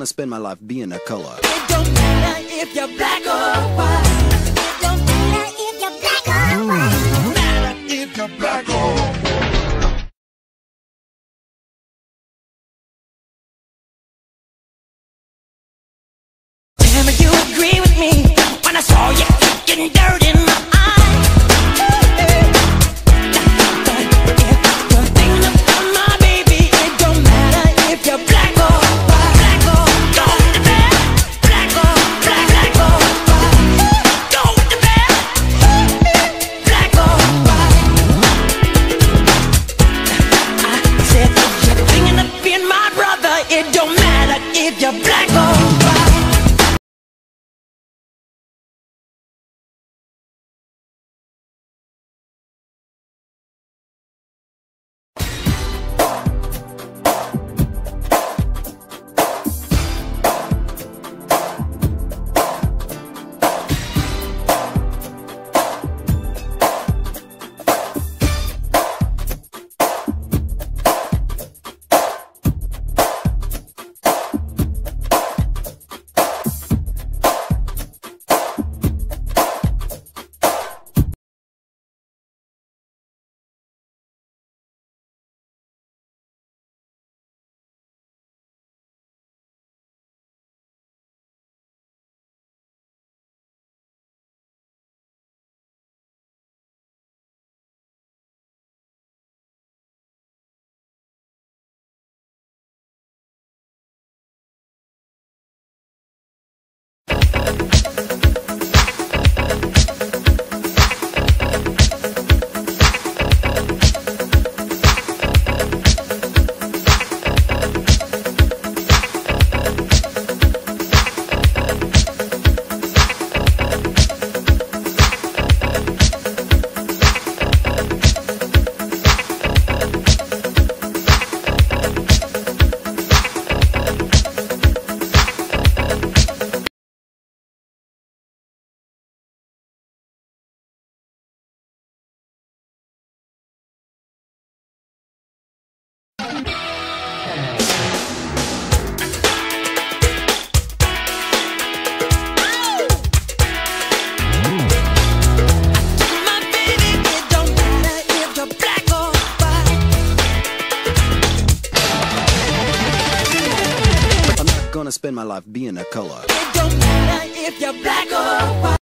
gonna spend my life being a color. It don't matter if you're black or white. It don't matter if you're black or white. It don't matter if you're black or white. Tell me you agree with me when I saw you getting dirt in my eye. If you're thinking about my baby, it don't matter if you're black or white. Black or go to bed. Black or black or white. Go to bed. Black or white. I said if you're thinking of being my brother, it don't matter if you're black or white. Gonna spend my life being a color. It don't matter if you're black or white.